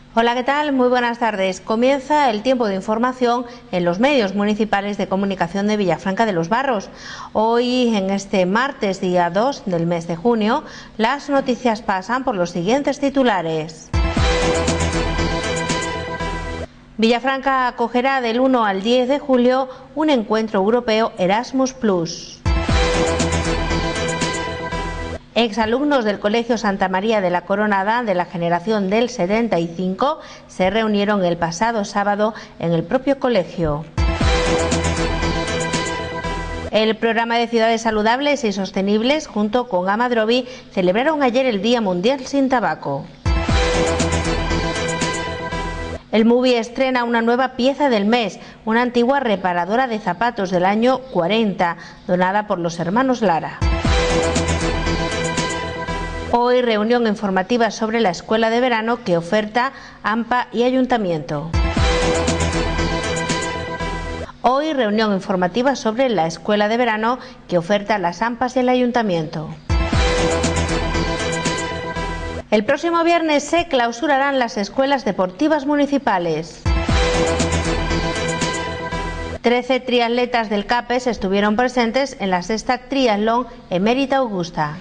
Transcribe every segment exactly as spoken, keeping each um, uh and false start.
Hola, ¿qué tal? Muy buenas tardes. Comienza el tiempo de información en los medios municipales de comunicación de Villafranca de los Barros. Hoy, en este martes, día dos del mes de junio, las noticias pasan por los siguientes titulares. Villafranca acogerá del uno al diez de julio un encuentro europeo Erasmus plus. Exalumnos del Colegio Santa María de la Coronada de la generación del setenta y cinco se reunieron el pasado sábado en el propio colegio. El programa de Ciudades Saludables y Sostenibles junto con Amadrovi celebraron ayer el Día Mundial sin Tabaco. El Movie estrena una nueva pieza del mes, una antigua reparadora de zapatos del año cuarenta, donada por los hermanos Lara. Hoy reunión informativa sobre la escuela de verano que oferta AMPA y Ayuntamiento. Hoy reunión informativa sobre la escuela de verano que oferta las AMPAs y el Ayuntamiento. El próximo viernes se clausurarán las escuelas deportivas municipales. Trece triatletas del CAPES estuvieron presentes en la sexta triatlón Emérita Augusta.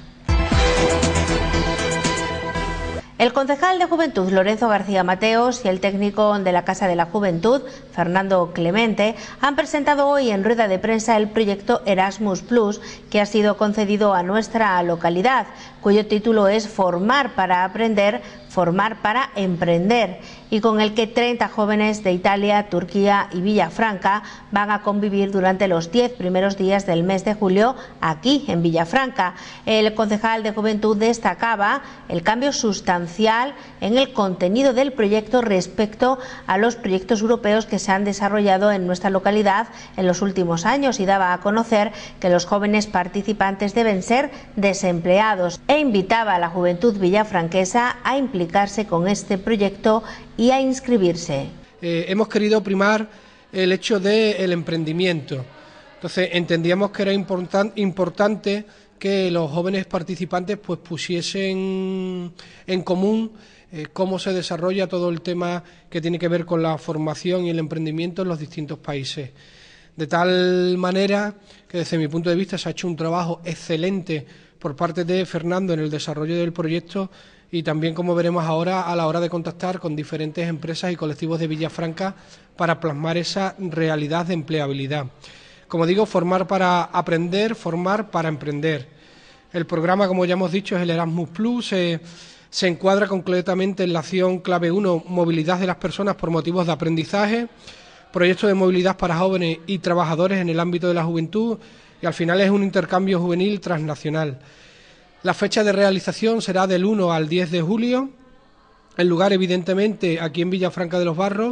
El concejal de Juventud, Lorenzo García Mateos, y el técnico de la Casa de la Juventud, Fernando Clemente, han presentado hoy en rueda de prensa el proyecto Erasmus plus, que ha sido concedido a nuestra localidad, cuyo título es Formar para aprender, formar para emprender, y con el que treinta jóvenes de Italia, Turquía y Villafranca van a convivir durante los diez primeros días del mes de julio aquí en Villafranca. El concejal de Juventud destacaba el cambio sustancial en el contenido del proyecto respecto a los proyectos europeos que se han desarrollado en nuestra localidad en los últimos años, y daba a conocer que los jóvenes participantes deben ser desempleados, e invitaba a la juventud villafranquesa a implicarse con este proyecto y a inscribirse. Eh, hemos querido primar el hecho del emprendimiento. Entonces entendíamos que era importan, importante que los jóvenes participantes pues pusiesen en común eh, cómo se desarrolla todo el tema que tiene que ver con la formación y el emprendimiento en los distintos países. De tal manera que desde mi punto de vista se ha hecho un trabajo excelente por parte de Fernando en el desarrollo del proyecto, y también, como veremos ahora, a la hora de contactar con diferentes empresas y colectivos de Villafranca para plasmar esa realidad de empleabilidad. Como digo, formar para aprender, formar para emprender. El programa, como ya hemos dicho, es el Erasmus plus, eh, se encuadra completamente en la acción clave uno, movilidad de las personas por motivos de aprendizaje, proyecto de movilidad para jóvenes y trabajadores en el ámbito de la juventud, y al final es un intercambio juvenil transnacional. La fecha de realización será del uno al diez de julio, el lugar evidentemente aquí en Villafranca de los Barros,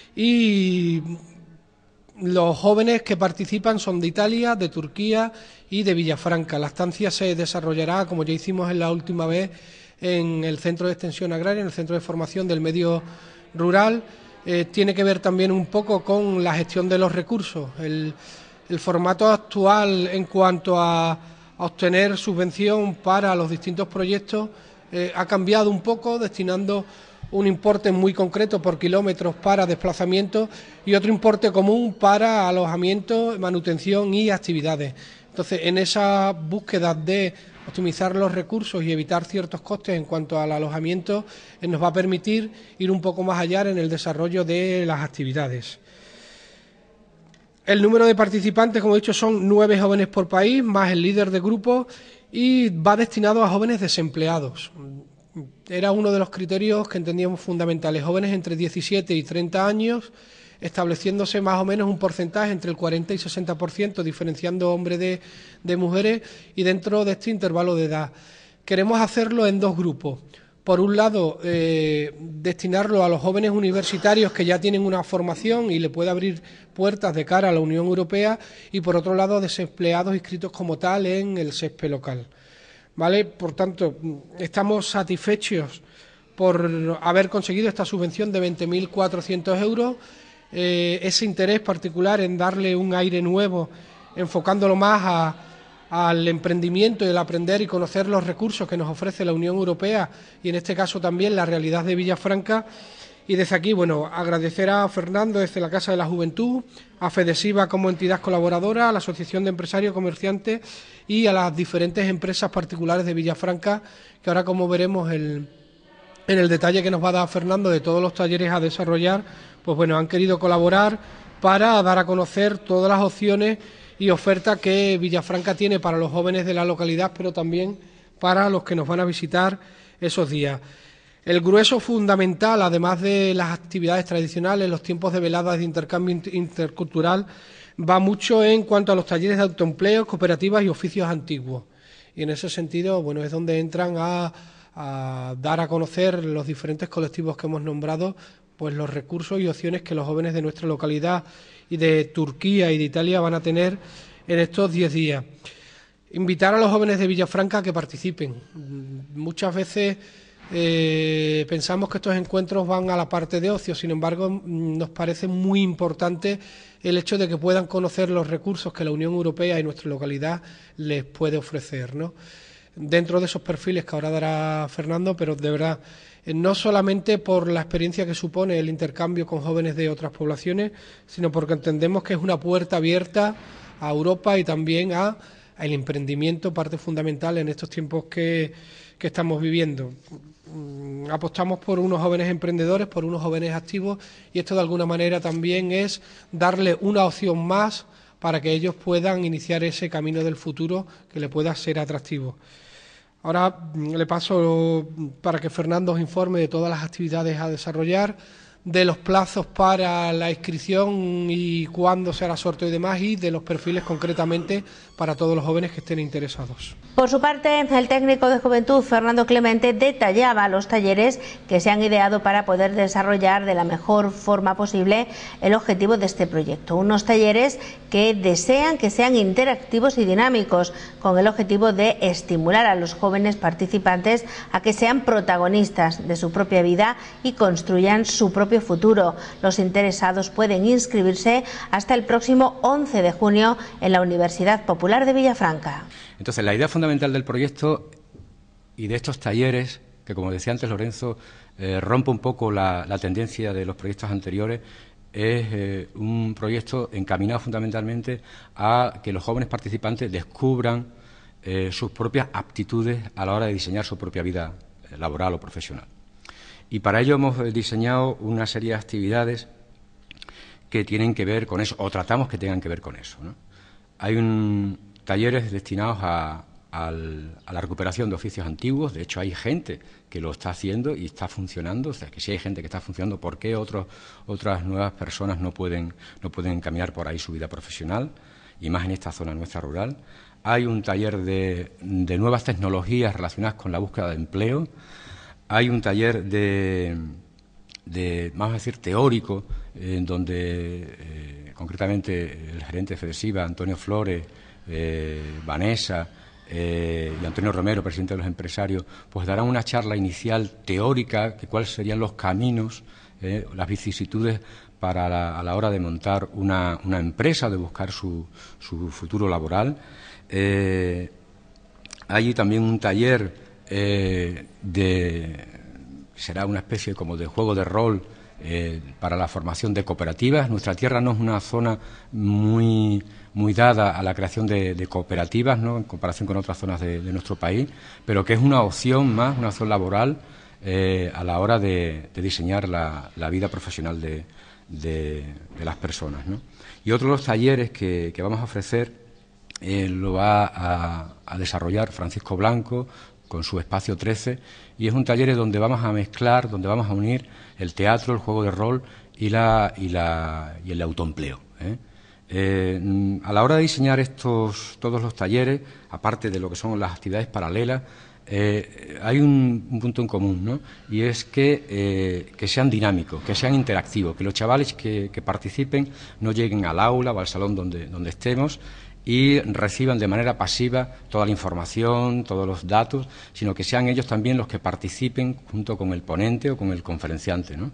y los jóvenes que participan son de Italia, de Turquía y de Villafranca. La estancia se desarrollará, como ya hicimos en la última vez, en el Centro de Extensión Agraria, en el Centro de Formación del Medio Rural. Eh, tiene que ver también un poco con la gestión de los recursos. El, el formato actual en cuanto a, a obtener subvención para los distintos proyectos eh, ha cambiado un poco, destinando un importe muy concreto por kilómetros para desplazamiento y otro importe común para alojamiento, manutención y actividades. Entonces, en esa búsqueda de optimizar los recursos y evitar ciertos costes en cuanto al alojamiento, eh, nos va a permitir ir un poco más allá en el desarrollo de las actividades. El número de participantes, como he dicho, son nueve jóvenes por país, más el líder de grupo, y va destinado a jóvenes desempleados. Era uno de los criterios que entendíamos fundamentales, jóvenes entre diecisiete y treinta años, estableciéndose más o menos un porcentaje entre el cuarenta y sesenta por ciento, diferenciando hombres de, de mujeres, y dentro de este intervalo de edad. Queremos hacerlo en dos grupos. Por un lado, eh, destinarlo a los jóvenes universitarios que ya tienen una formación y le puede abrir puertas de cara a la Unión Europea, y por otro lado, desempleados inscritos como tal en el SESPE local. ¿Vale? Por tanto, estamos satisfechos por haber conseguido esta subvención de veinte mil cuatrocientos euros, eh, ese interés particular en darle un aire nuevo, enfocándolo más a al emprendimiento y el aprender y conocer los recursos que nos ofrece la Unión Europea, y en este caso también la realidad de Villafranca, Y desde aquí, bueno, agradecer a Fernando desde la Casa de la Juventud, a Fedesiva como entidad colaboradora, a la Asociación de Empresarios y Comerciantes y a las diferentes empresas particulares de Villafranca, que ahora, como veremos el, en el detalle que nos va a dar Fernando de todos los talleres a desarrollar, pues bueno, han querido colaborar para dar a conocer todas las opciones y ofertas que Villafranca tiene para los jóvenes de la localidad, pero también para los que nos van a visitar esos días. El grueso fundamental, además de las actividades tradicionales, los tiempos de veladas de intercambio intercultural, va mucho en cuanto a los talleres de autoempleo, cooperativas y oficios antiguos. Y en ese sentido, bueno, es donde entran a, a dar a conocer los diferentes colectivos que hemos nombrado, pues los recursos y opciones que los jóvenes de nuestra localidad y de Turquía y de Italia van a tener en estos diez días. Invitar a los jóvenes de Villafranca a que participen. Muchas veces Eh, pensamos que estos encuentros van a la parte de ocio, sin embargo, nos parece muy importante el hecho de que puedan conocer los recursos que la Unión Europea y nuestra localidad les puede ofrecer, ¿no? Dentro de esos perfiles que ahora dará Fernando, pero de verdad, eh, no solamente por la experiencia que supone el intercambio con jóvenes de otras poblaciones, sino porque entendemos que es una puerta abierta a Europa y también a, a el emprendimiento, parte fundamental en estos tiempos que, que estamos viviendo. Apostamos por unos jóvenes emprendedores, por unos jóvenes activos, y esto de alguna manera también es darle una opción más para que ellos puedan iniciar ese camino del futuro que le pueda ser atractivo. Ahora le paso para que Fernando os informe de todas las actividades a desarrollar, de los plazos para la inscripción y cuándo se hará sorteo y demás, y de los perfiles concretamente para todos los jóvenes que estén interesados. Por su parte, el técnico de Juventud, Fernando Clemente, detallaba los talleres que se han ideado para poder desarrollar de la mejor forma posible el objetivo de este proyecto. Unos talleres que desean que sean interactivos y dinámicos, con el objetivo de estimular a los jóvenes participantes a que sean protagonistas de su propia vida y construyan su propio futuro. Los interesados pueden inscribirse hasta el próximo once de junio en la Universidad Popular de Villafranca. Entonces, la idea fundamental del proyecto y de estos talleres, que como decía antes Lorenzo, eh, rompe un poco la, la tendencia de los proyectos anteriores, es eh, un proyecto encaminado fundamentalmente a que los jóvenes participantes descubran eh, sus propias aptitudes a la hora de diseñar su propia vida laboral o profesional. Y para ello hemos diseñado una serie de actividades que tienen que ver con eso, o tratamos que tengan que ver con eso, ¿no? Hay un, talleres destinados a, a, a la recuperación de oficios antiguos. De hecho, hay gente que lo está haciendo y está funcionando. O sea, que si hay gente que está funcionando, ¿por qué otros, otras nuevas personas no pueden, no pueden caminar por ahí su vida profesional? Y más en esta zona nuestra rural. Hay un taller de, de nuevas tecnologías relacionadas con la búsqueda de empleo. Hay un taller de, de vamos a decir, teórico, en donde eh, concretamente el gerente de Fedesiva, Antonio Flores, eh, Vanessa eh, y Antonio Romero, presidente de los empresarios, pues darán una charla inicial teórica de cuáles serían los caminos, eh, las vicisitudes para la, a la hora de montar una, una empresa, de buscar su, su futuro laboral. Eh, hay también un taller eh, de será una especie como de juego de rol eh, para la formación de cooperativas. Nuestra tierra no es una zona muy muy dada a la creación de, de cooperativas, ¿no?, en comparación con otras zonas de, de nuestro país, pero que es una opción más, una opción laboral eh, a la hora de, de diseñar la, la vida profesional de, de, de las personas, ¿no? Y otro de los talleres que, que vamos a ofrecer eh, lo va a, a desarrollar Francisco Blanco con su Espacio trece, y es un taller donde vamos a mezclar, donde vamos a unir el teatro, el juego de rol y, la, y, la, y el autoempleo, ¿eh? Eh, a la hora de diseñar estos todos los talleres, aparte de lo que son las actividades paralelas, eh, hay un, un punto en común, ¿no? Y es que, eh, que sean dinámicos, que sean interactivos, que los chavales que, que participen no lleguen al aula o al salón donde, donde estemos y reciban de manera pasiva toda la información, todos los datos, sino que sean ellos también los que participen junto con el ponente o con el conferenciante, ¿no?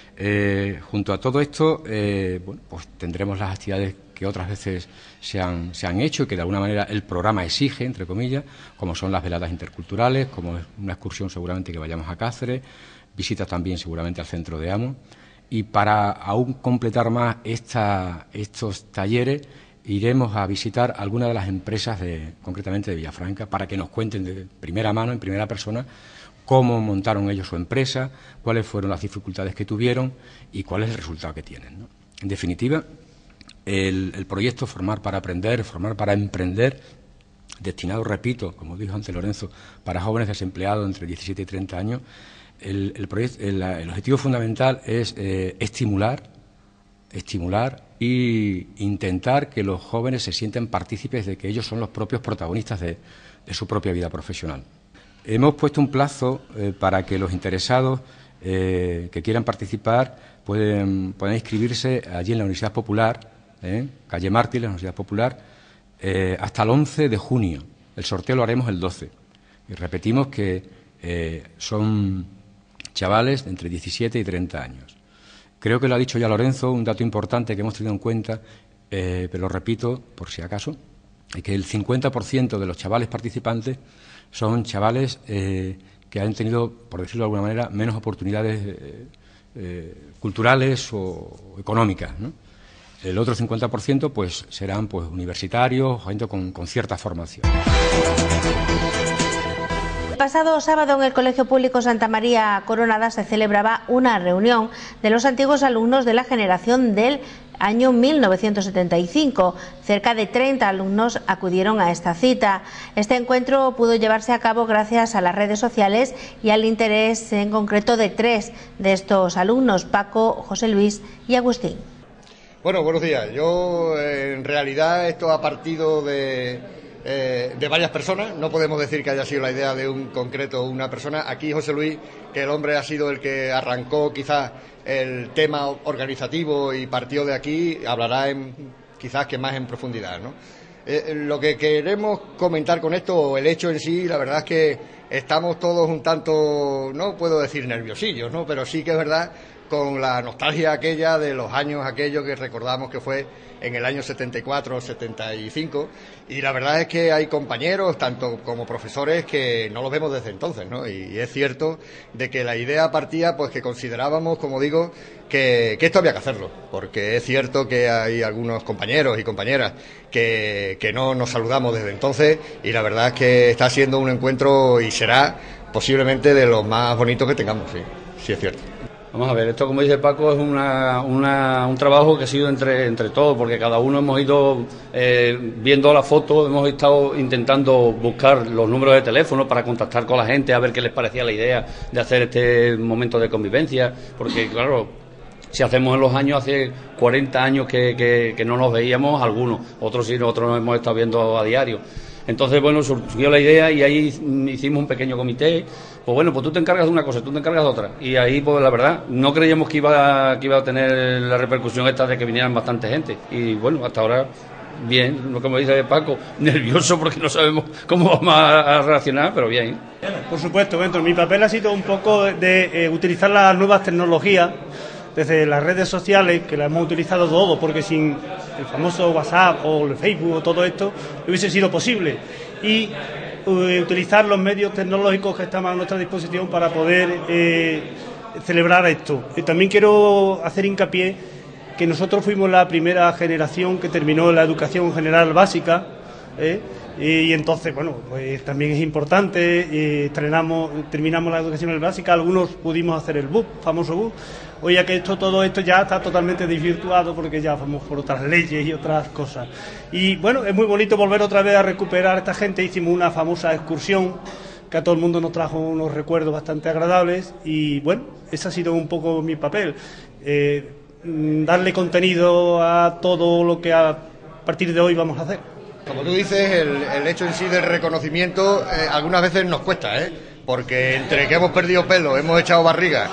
Eh, junto a todo esto, eh, bueno, pues tendremos las actividades que otras veces se han, se han hecho y que de alguna manera el programa exige, entre comillas, como son las veladas interculturales, como es una excursión seguramente que vayamos a Cáceres, visitas también seguramente al centro de Amo. Y para aún completar más esta, estos talleres, iremos a visitar algunas de las empresas, de, concretamente de Villafranca, para que nos cuenten de primera mano, en primera persona, cómo montaron ellos su empresa, cuáles fueron las dificultades que tuvieron y cuál es el resultado que tienen, ¿no? En definitiva, el, el proyecto Formar para Aprender, Formar para Emprender, destinado, repito, como dijo antes Lorenzo, para jóvenes desempleados entre diecisiete y treinta años, el, el, proyecto, el, el objetivo fundamental es eh, estimular, estimular e intentar que los jóvenes se sientan partícipes de que ellos son los propios protagonistas de, de su propia vida profesional. Hemos puesto un plazo eh, para que los interesados eh, que quieran participar pueden, puedan inscribirse allí en la Universidad Popular, eh, calle Mártires, la Universidad Popular, eh, hasta el once de junio. El sorteo lo haremos el doce. Y repetimos que eh, son chavales de entre diecisiete y treinta años. Creo que lo ha dicho ya Lorenzo, un dato importante que hemos tenido en cuenta, eh, pero lo repito por si acaso, es que el cincuenta por ciento de los chavales participantes son chavales eh, que han tenido, por decirlo de alguna manera, menos oportunidades eh, eh, culturales o económicas, ¿no? El otro cincuenta por ciento pues serán pues universitarios, gente con, con cierta formación. El pasado sábado en el Colegio Público Santa María Coronada se celebraba una reunión de los antiguos alumnos de la generación del año mil novecientos setenta y cinco. Cerca de treinta alumnos acudieron a esta cita. Este encuentro pudo llevarse a cabo gracias a las redes sociales y al interés en concreto de tres de estos alumnos, Paco, José Luis y Agustín. Bueno, buenos días. Yo, eh, en realidad, esto ha partido de, eh, de varias personas. No podemos decir que haya sido la idea de un concreto una persona. Aquí José Luis, que el hombre ha sido el que arrancó quizás el tema organizativo y partió de aquí, hablará en, quizás que más en profundidad, ¿no? Eh, lo que queremos comentar con esto, o el hecho en sí, la verdad es que estamos todos un tanto, no puedo decir nerviosillos, ¿no? Pero sí que es verdad, con la nostalgia aquella de los años aquellos que recordamos que fue en el año setenta y cuatro, setenta y cinco, y la verdad es que hay compañeros, tanto como profesores, que no los vemos desde entonces, ¿no? Y es cierto de que la idea partía, pues que considerábamos, como digo, que, que esto había que hacerlo, porque es cierto que hay algunos compañeros y compañeras que, que no nos saludamos desde entonces, y la verdad es que está siendo un encuentro y será posiblemente de los más bonitos que tengamos, sí, sí es cierto. Vamos a ver, esto como dice Paco es una, una, un trabajo que ha sido entre, entre todos, porque cada uno hemos ido eh, viendo la foto, hemos estado intentando buscar los números de teléfono para contactar con la gente, a ver qué les parecía la idea de hacer este momento de convivencia, porque claro, si hacemos en los años, hace cuarenta años que, que, que no nos veíamos algunos, otros sí, nosotros nos hemos estado viendo a diario. Entonces, bueno, surgió la idea y ahí hicimos un pequeño comité. Pues bueno, pues tú te encargas de una cosa, tú te encargas de otra. Y ahí, pues la verdad, no creíamos que iba, que iba a tener la repercusión esta de que vinieran bastante gente. Y bueno, hasta ahora, bien, lo que me dice Paco, nervioso porque no sabemos cómo vamos a, a reaccionar, pero bien. Por supuesto, dentro mi papel ha sido un poco de eh, utilizar las nuevas tecnologías, desde las redes sociales, que las hemos utilizado todo, porque sin el famoso WhatsApp o el Facebook o todo esto, no hubiese sido posible. Y uh, utilizar los medios tecnológicos que están a nuestra disposición para poder eh, celebrar esto. Y también quiero hacer hincapié que nosotros fuimos la primera generación que terminó la educación general básica, ¿eh? Y entonces, bueno, pues también es importante, eh, estrenamos, terminamos la educación básica, algunos pudimos hacer el B U P, famoso B U P, hoy ya que esto, todo esto ya está totalmente desvirtuado porque ya vamos por otras leyes y otras cosas. Y bueno, es muy bonito volver otra vez a recuperar a esta gente, hicimos una famosa excursión que a todo el mundo nos trajo unos recuerdos bastante agradables y bueno, ese ha sido un poco mi papel, eh, darle contenido a todo lo que a partir de hoy vamos a hacer. Como tú dices, el, el hecho en sí del reconocimiento eh, algunas veces nos cuesta, ¿eh? Porque entre que hemos perdido pelo, hemos echado barriga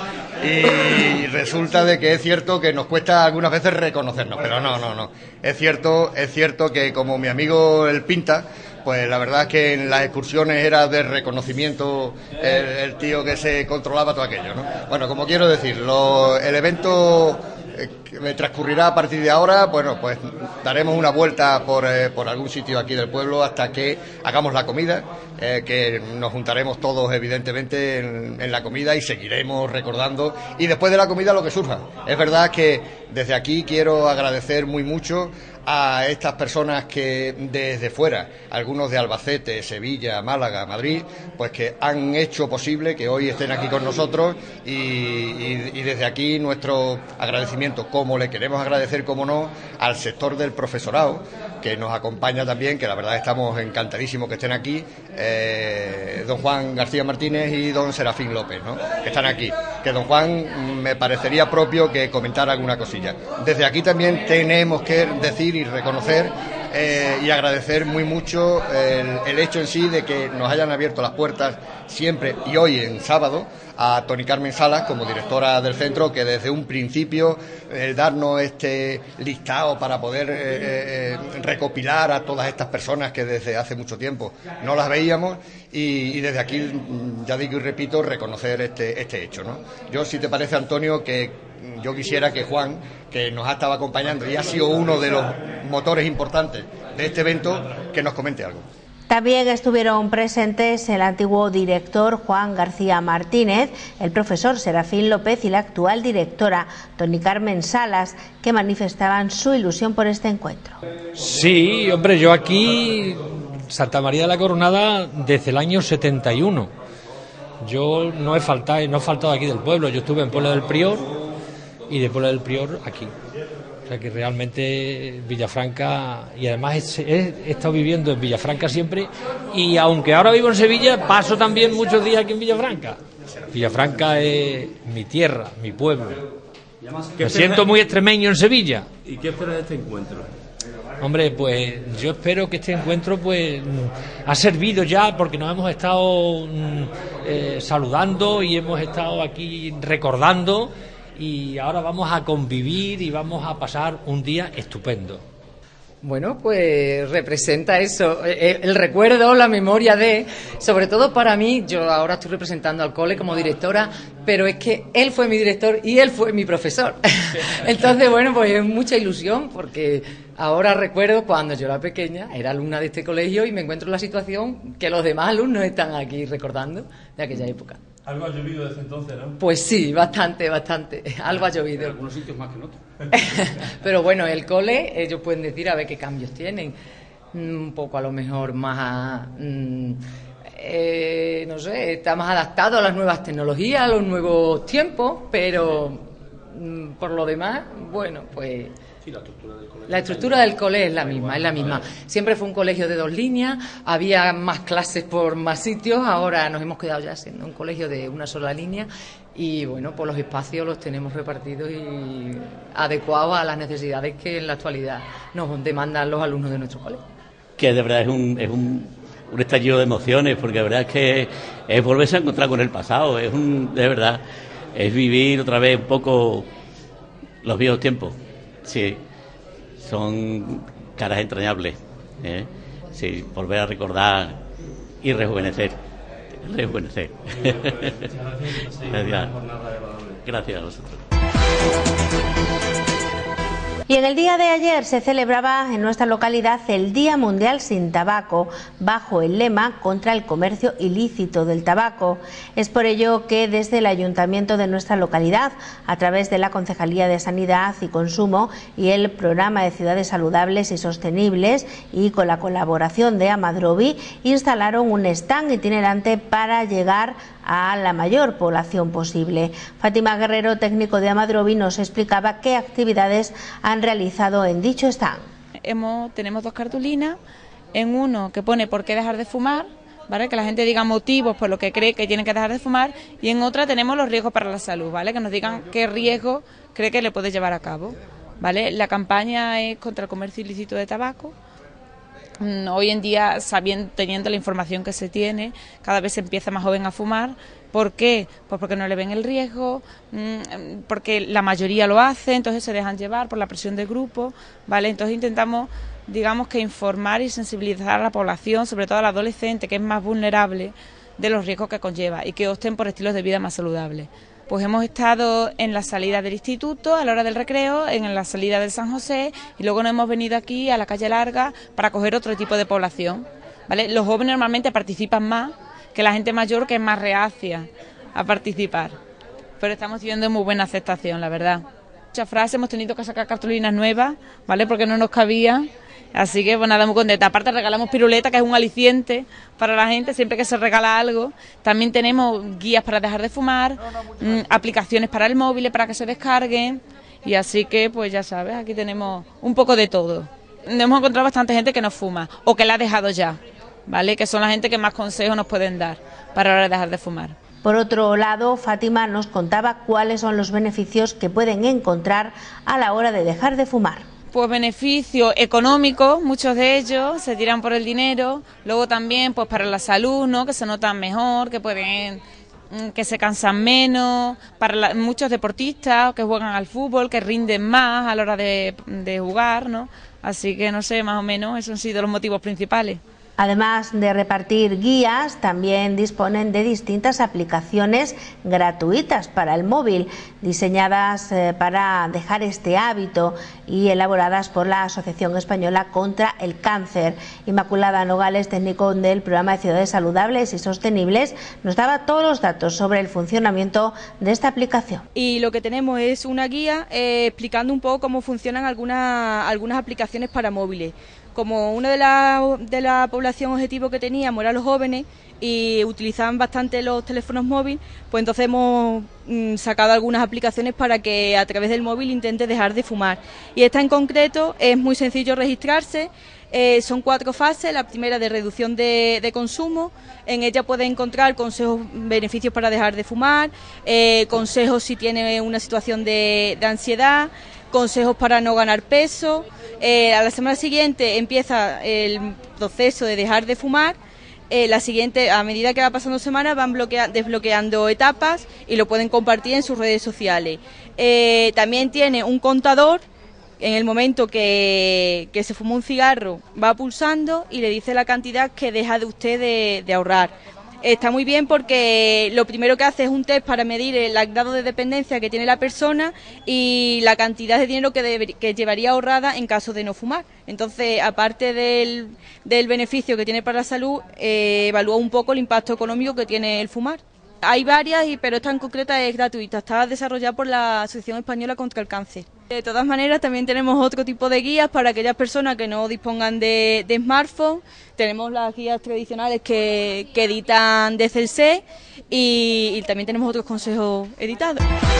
y resulta de que es cierto que nos cuesta algunas veces reconocernos, pero no, no, no. Es cierto, es cierto que como mi amigo el Pinta, pues la verdad es que en las excursiones era de reconocimiento el, el tío que se controlaba todo aquello, ¿no? Bueno, como quiero decir, lo, el evento... Eh, transcurrirá a partir de ahora, bueno, pues daremos una vuelta por, eh, por algún sitio aquí del pueblo hasta que hagamos la comida, eh, que nos juntaremos todos evidentemente en, en la comida y seguiremos recordando, y después de la comida lo que surja. Es verdad que desde aquí quiero agradecer muy mucho a estas personas que desde fuera, algunos de Albacete, Sevilla, Málaga, Madrid, pues que han hecho posible que hoy estén aquí con nosotros, y, y, y desde aquí nuestro agradecimiento, como le queremos agradecer, como no, al sector del profesorado, que nos acompaña también, que la verdad estamos encantadísimos que estén aquí, eh, don Juan García Martínez y don Serafín López, ¿no?, que están aquí. Que don Juan me parecería propio que comentara alguna cosilla. Desde aquí también tenemos que decir y reconocer eh, y agradecer muy mucho el, el hecho en sí de que nos hayan abierto las puertas siempre, y hoy en sábado, a Toni Carmen Salas como directora del centro, que desde un principio el darnos este listado para poder eh, eh, recopilar a todas estas personas que desde hace mucho tiempo no las veíamos, y, y desde aquí, ya digo y repito, reconocer este, este hecho, ¿no? Yo, si te parece, Antonio, que yo quisiera que Juan, que nos ha estado acompañando y ha sido uno de los motores importantes de este evento, que nos comente algo. También estuvieron presentes el antiguo director Juan García Martínez, el profesor Serafín López y la actual directora Toni Carmen Salas, que manifestaban su ilusión por este encuentro. Sí, hombre, yo aquí, Santa María de la Coronada, desde el año setenta y uno. Yo no he faltado, no he faltado aquí del pueblo, yo estuve en Pueblo del Prior y de Pueblo del Prior aquí. O sea que realmente Villafranca, y además he, he estado viviendo en Villafranca siempre, y aunque ahora vivo en Sevilla, paso también muchos días aquí en Villafranca. Villafranca es mi tierra, mi pueblo. Me siento muy extremeño en Sevilla. ¿Y qué esperas de este encuentro? Hombre, pues yo espero que este encuentro pues ha servido ya, porque nos hemos estado eh, saludando y hemos estado aquí recordando, y ahora vamos a convivir y vamos a pasar un día estupendo. Bueno, pues representa eso, el recuerdo, la memoria de, sobre todo para mí, yo ahora estoy representando al cole como directora, pero es que él fue mi director y él fue mi profesor. Entonces, bueno, pues es mucha ilusión, porque ahora recuerdo cuando yo era pequeña, era alumna de este colegio, y me encuentro en la situación que los demás alumnos están aquí recordando de aquella época. Algo ha llovido desde entonces, ¿no? Pues sí, bastante, bastante. Algo ha llovido. En algunos sitios más que en otros. Pero bueno, el cole, ellos pueden decir a ver qué cambios tienen. Un poco a lo mejor más, mm, eh, no sé, está más adaptado a las nuevas tecnologías, a los nuevos tiempos, pero mm, por lo demás, bueno, pues... Sí, la estructura del cole. La estructura del cole es la misma, es la misma. Siempre fue un colegio de dos líneas, había más clases por más sitios, ahora nos hemos quedado ya siendo un colegio de una sola línea, y bueno, pues los espacios los tenemos repartidos y adecuados a las necesidades que en la actualidad nos demandan los alumnos de nuestro colegio. Que de verdad es un, es un, un estallido de emociones, porque de verdad es que es volverse a encontrar con el pasado, es un, de verdad, es vivir otra vez un poco los viejos tiempos. Sí, son caras entrañables, ¿eh? Sí, volver a recordar y rejuvenecer, rejuvenecer. Gracias. Gracias a vosotros. Y en el día de ayer se celebraba en nuestra localidad el Día Mundial sin Tabaco, bajo el lema contra el comercio ilícito del tabaco. Es por ello que desde el ayuntamiento de nuestra localidad, a través de la Concejalía de Sanidad y Consumo y el Programa de Ciudades Saludables y Sostenibles, y con la colaboración de Amadrovi, instalaron un stand itinerante para llegar a la mayor población posible. Fátima Guerrero, técnico de Amadrovi, nos explicaba qué actividades han realizado en dicho stand. Hemos, tenemos dos cartulinas, en uno que pone por qué dejar de fumar, ¿vale?, que la gente diga motivos por lo que cree que tiene que dejar de fumar, y en otra tenemos los riesgos para la salud, ¿vale?, que nos digan qué riesgo cree que le puede llevar a cabo, ¿vale? La campaña es contra el comercio ilícito de tabaco. Hoy en día, sabiendo, teniendo la información que se tiene, cada vez se empieza más joven a fumar. ¿Por qué? Pues porque no le ven el riesgo, porque la mayoría lo hace, entonces se dejan llevar por la presión del grupo, ¿vale? Entonces intentamos, digamos, que informar y sensibilizar a la población, sobre todo al adolescente, que es más vulnerable, de los riesgos que conlleva y que opten por estilos de vida más saludables. Pues hemos estado en la salida del instituto, a la hora del recreo, en la salida del San José y luego nos hemos venido aquí a la calle Larga para coger otro tipo de población, ¿vale? Los jóvenes normalmente participan más que la gente mayor, que es más reacia a participar, pero estamos teniendo muy buena aceptación, la verdad. Muchas frases, hemos tenido que sacar cartulinas nuevas, ¿vale? Porque no nos cabían. Así que, pues nada, muy contenta. Aparte regalamos piruleta, que es un aliciente para la gente, siempre que se regala algo. También tenemos guías para dejar de fumar, mmm, aplicaciones para el móvil, para que se descarguen. Y así que, pues ya sabes, aquí tenemos un poco de todo. Hemos encontrado bastante gente que no fuma, o que la ha dejado ya, ¿vale? Que son la gente que más consejos nos pueden dar para la hora de dejar de fumar. Por otro lado, Fátima nos contaba cuáles son los beneficios que pueden encontrar a la hora de dejar de fumar. Pues beneficios económicos, muchos de ellos se tiran por el dinero, luego también pues para la salud, ¿no? Que se notan mejor, que pueden, que se cansan menos, para la, muchos deportistas que juegan al fútbol, que rinden más a la hora de, de jugar, ¿no? Así que no sé, más o menos esos han sido los motivos principales. Además de repartir guías, también disponen de distintas aplicaciones gratuitas para el móvil, diseñadas eh, para dejar este hábito y elaboradas por la Asociación Española contra el Cáncer. Inmaculada Nogales, técnico del programa de Ciudades Saludables y Sostenibles, nos daba todos los datos sobre el funcionamiento de esta aplicación. Y lo que tenemos es una guía eh, explicando un poco cómo funcionan algunas, algunas aplicaciones para móviles. Como una de la, de la población objetivo que teníamos era los jóvenes y utilizaban bastante los teléfonos móviles, pues entonces hemos mm, sacado algunas aplicaciones para que a través del móvil intente dejar de fumar. Y esta en concreto es muy sencillo registrarse, eh, son cuatro fases. La primera de reducción de, de consumo, en ella puede encontrar consejos, beneficios para dejar de fumar, eh, consejos si tiene una situación de, de ansiedad, consejos para no ganar peso. Eh, a la semana siguiente empieza el proceso de dejar de fumar. Eh, la siguiente, a medida que va pasando semanas, van bloquea, desbloqueando etapas y lo pueden compartir en sus redes sociales. Eh, también tiene un contador. En el momento que, que se fuma un cigarro, va pulsando y le dice la cantidad que deja de usted de, de ahorrar. Está muy bien porque lo primero que hace es un test para medir el grado de dependencia que tiene la persona y la cantidad de dinero que, debe, que llevaría ahorrada en caso de no fumar. Entonces, aparte del, del beneficio que tiene para la salud, eh, evalúa un poco el impacto económico que tiene el fumar. Hay varias, pero esta en concreta es gratuita, está desarrollada por la Asociación Española contra el Cáncer. De todas maneras, también tenemos otro tipo de guías para aquellas personas que no dispongan de, de smartphone. Tenemos las guías tradicionales que, que editan desde el C E y, y también tenemos otros consejos editados.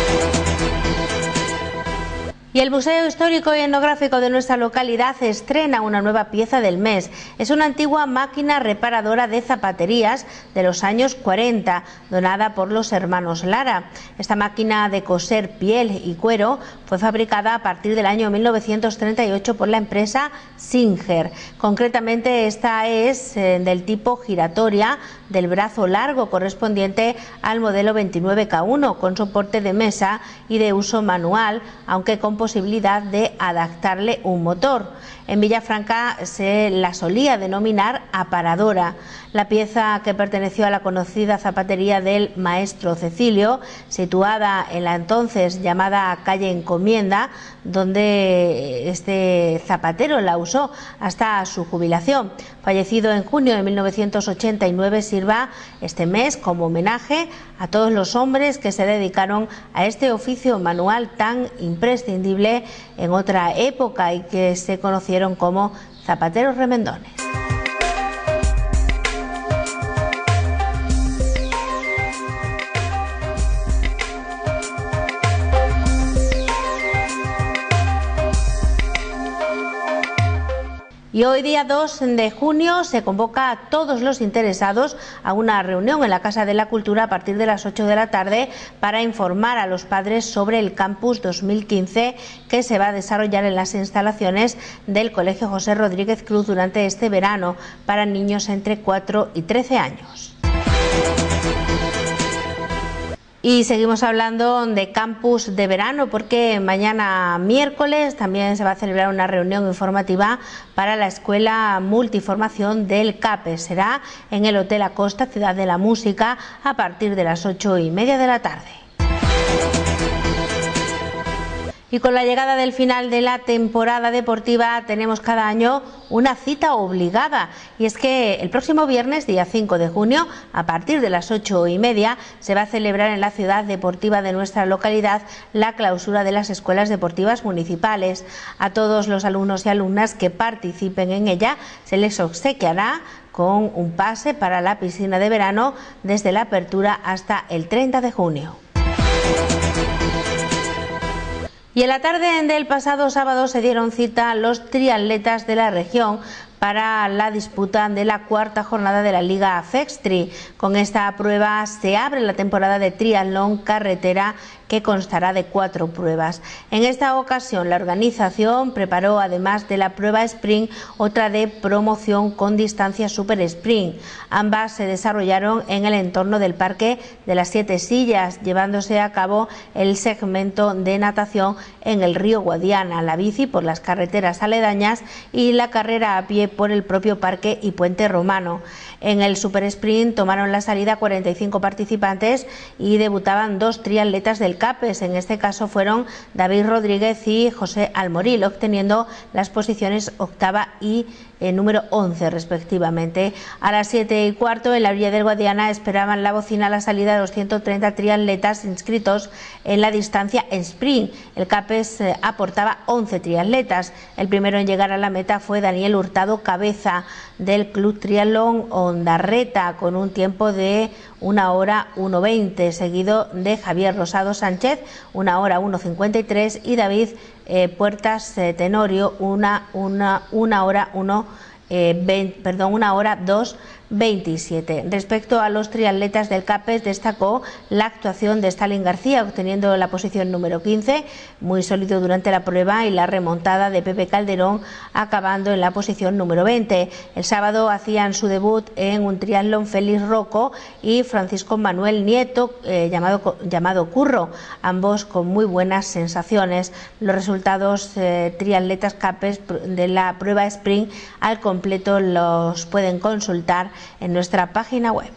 Y el Museo Histórico y Etnográfico de nuestra localidad estrena una nueva pieza del mes. Es una antigua máquina reparadora de zapaterías de los años cuarenta, donada por los hermanos Lara. Esta máquina de coser piel y cuero fue fabricada a partir del año mil novecientos treinta y ocho por la empresa Singer. Concretamente, esta es eh, del tipo giratoria, del brazo largo, correspondiente al modelo veintinueve K uno, con soporte de mesa y de uso manual, aunque con posibilidad de adaptarle un motor. En Villafranca se la solía denominar aparadora. La pieza, que perteneció a la conocida zapatería del maestro Cecilio, situada en la entonces llamada calle Encomienda, donde este zapatero la usó hasta su jubilación. Fallecido en junio de mil novecientos ochenta y nueve, sirva este mes como homenaje a todos los hombres que se dedicaron a este oficio manual tan imprescindible en otra época y que se conocieron como zapateros remendones. Y hoy, día dos de junio, se convoca a todos los interesados a una reunión en la Casa de la Cultura a partir de las ocho de la tarde para informar a los padres sobre el Campus dos mil quince que se va a desarrollar en las instalaciones del Colegio José Rodríguez Cruz durante este verano para niños entre cuatro y trece años. Y seguimos hablando de campus de verano porque mañana miércoles también se va a celebrar una reunión informativa para la Escuela Multiformación del CAPES. Será en el Hotel Acosta, Ciudad de la Música, a partir de las ocho y media de la tarde. Y con la llegada del final de la temporada deportiva tenemos cada año una cita obligada, y es que el próximo viernes, día cinco de junio, a partir de las ocho y media, se va a celebrar en la ciudad deportiva de nuestra localidad la clausura de las escuelas deportivas municipales. A todos los alumnos y alumnas que participen en ella se les obsequiará con un pase para la piscina de verano desde la apertura hasta el treinta de junio. Y en la tarde del pasado sábado se dieron cita los triatletas de la región para la disputa de la cuarta jornada de la Liga Fextri. Con esta prueba se abre la temporada de triatlón carretera, que constará de cuatro pruebas. En esta ocasión la organización preparó, además de la prueba sprint, otra de promoción con distancia super sprint. Ambas se desarrollaron en el entorno del Parque de las Siete Sillas, llevándose a cabo el segmento de natación en el río Guadiana, la bici por las carreteras aledañas y la carrera a pie por el propio parque y puente romano. En el super sprint tomaron la salida cuarenta y cinco participantes y debutaban dos triatletas del CAPES. En este caso fueron David Rodríguez y José Almoril, obteniendo las posiciones octava y eh, número once respectivamente. A las siete y cuarto, en la orilla del Guadiana, esperaban la bocina a la salida de los ciento treinta triatletas inscritos en la distancia en sprint. El CAPES eh, aportaba once triatletas. El primero en llegar a la meta fue Daniel Hurtado Cabeza, del Club Triatlón Ondarreta, con un tiempo de una hora uno veinte, seguido de Javier Rosado Sánchez, una hora uno cincuenta y tres, y David eh, Puertas eh, Tenorio, una, una, una hora uno eh, veinte, perdón, una hora dos veintisiete. Respecto a los triatletas del CAPES, destacó la actuación de Stalin García, obteniendo la posición número quince, muy sólido durante la prueba, y la remontada de Pepe Calderón, acabando en la posición número veinte. El sábado hacían su debut en un triatlón Félix Rocco y Francisco Manuel Nieto, eh, llamado, llamado Curro, ambos con muy buenas sensaciones. Los resultados eh, triatletas CAPES de la prueba sprint al completo los pueden consultar en nuestra página web.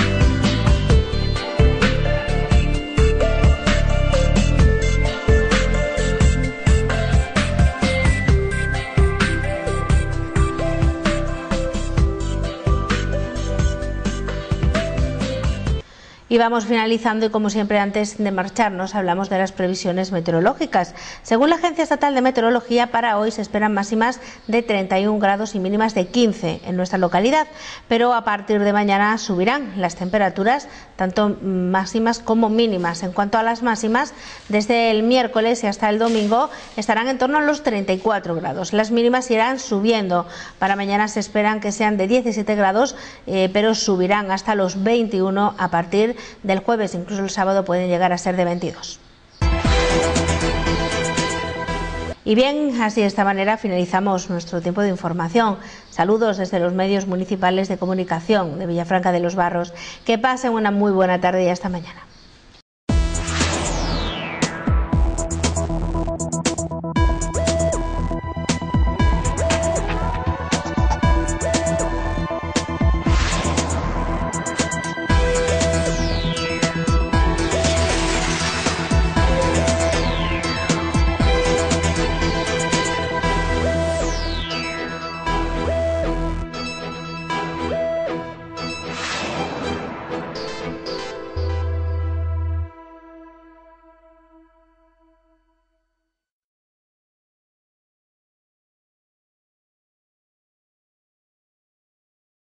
Y vamos finalizando, y como siempre antes de marcharnos hablamos de las previsiones meteorológicas. Según la Agencia Estatal de Meteorología, para hoy se esperan máximas de treinta y un grados y mínimas de quince en nuestra localidad, pero a partir de mañana subirán las temperaturas, tanto máximas como mínimas. En cuanto a las máximas, desde el miércoles y hasta el domingo estarán en torno a los treinta y cuatro grados. Las mínimas irán subiendo. Para mañana se esperan que sean de diecisiete grados, eh, pero subirán hasta los veintiuno a partir del jueves, incluso el sábado pueden llegar a ser de veintidós. Y bien, así de esta manera finalizamos nuestro tiempo de información. Saludos desde los medios municipales de comunicación de Villafranca de los Barros. Que pasen una muy buena tarde y hasta mañana.